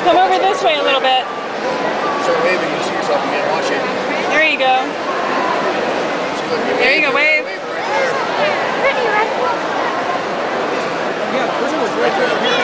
Come over this way a little bit. Start waving, you see yourself again, watch it. There you go. See, look, There you go, wave. Right there. Yeah, the person was right there.